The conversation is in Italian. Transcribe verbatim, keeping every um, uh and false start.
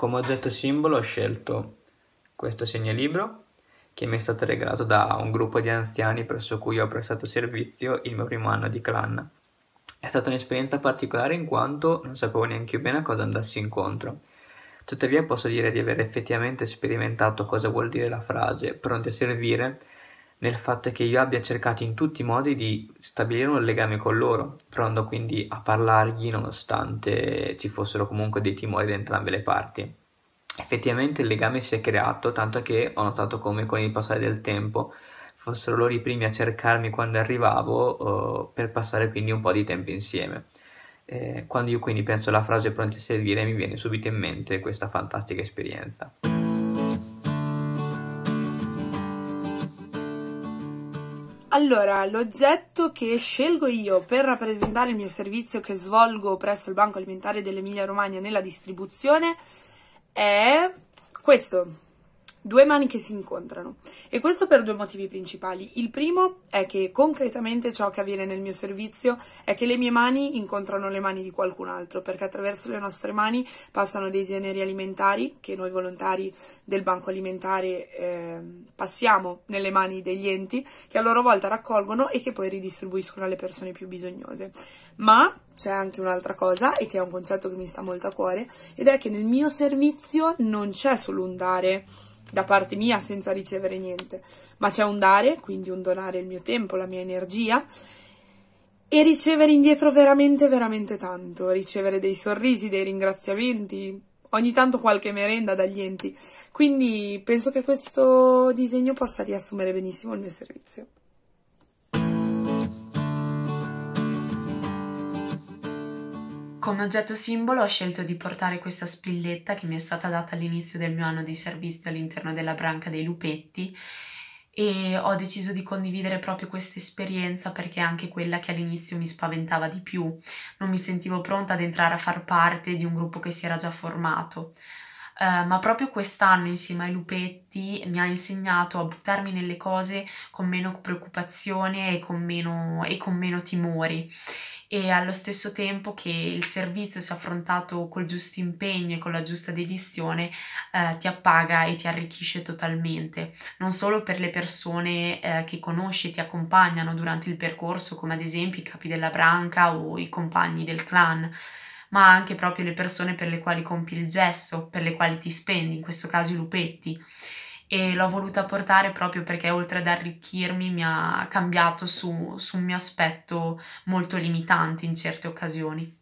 Come oggetto simbolo ho scelto questo segnalibro che mi è stato regalato da un gruppo di anziani presso cui ho prestato servizio il mio primo anno di clan. È stata un'esperienza particolare in quanto non sapevo neanche io bene a cosa andassi incontro. Tuttavia posso dire di aver effettivamente sperimentato cosa vuol dire la frase "pronti a servire", nel fatto che io abbia cercato in tutti i modi di stabilire un legame con loro, pronto quindi a parlargli nonostante ci fossero comunque dei timori da entrambe le parti. Effettivamente il legame si è creato, tanto che ho notato come con il passare del tempo fossero loro i primi a cercarmi quando arrivavo, eh, per passare quindi un po' di tempo insieme. Eh, quando io quindi penso alla frase "pronti a servire" mi viene subito in mente questa fantastica esperienza. Allora, l'oggetto che scelgo io per rappresentare il mio servizio che svolgo presso il Banco Alimentare dell'Emilia Romagna nella distribuzione è questo. Due mani che si incontrano, e questo per due motivi principali. Il primo è che concretamente ciò che avviene nel mio servizio è che le mie mani incontrano le mani di qualcun altro, perché attraverso le nostre mani passano dei generi alimentari che noi volontari del banco alimentare eh, passiamo nelle mani degli enti, che a loro volta raccolgono e che poi ridistribuiscono alle persone più bisognose. Ma c'è anche un'altra cosa, e che è un concetto che mi sta molto a cuore, ed è che nel mio servizio non c'è solo un dare da parte mia senza ricevere niente, ma c'è un dare, quindi un donare il mio tempo, la mia energia, e ricevere indietro veramente, veramente tanto, ricevere dei sorrisi, dei ringraziamenti, ogni tanto qualche merenda dagli enti. Quindi penso che questo disegno possa riassumere benissimo il mio servizio. Come oggetto simbolo ho scelto di portare questa spilletta che mi è stata data all'inizio del mio anno di servizio all'interno della branca dei lupetti, e ho deciso di condividere proprio questa esperienza perché è anche quella che all'inizio mi spaventava di più. Non mi sentivo pronta ad entrare a far parte di un gruppo che si era già formato. Uh, ma proprio quest'anno insieme ai lupetti mi ha insegnato a buttarmi nelle cose con meno preoccupazione e con meno, e con meno timori, e allo stesso tempo che il servizio, se affrontato col giusto impegno e con la giusta dedizione, eh, ti appaga e ti arricchisce totalmente, non solo per le persone eh, che conosci e ti accompagnano durante il percorso, come ad esempio i capi della branca o i compagni del clan, ma anche proprio le persone per le quali compi il gesto, per le quali ti spendi, in questo caso i lupetti. E l'ho voluta portare proprio perché oltre ad arricchirmi mi ha cambiato su, su un mio aspetto molto limitante in certe occasioni.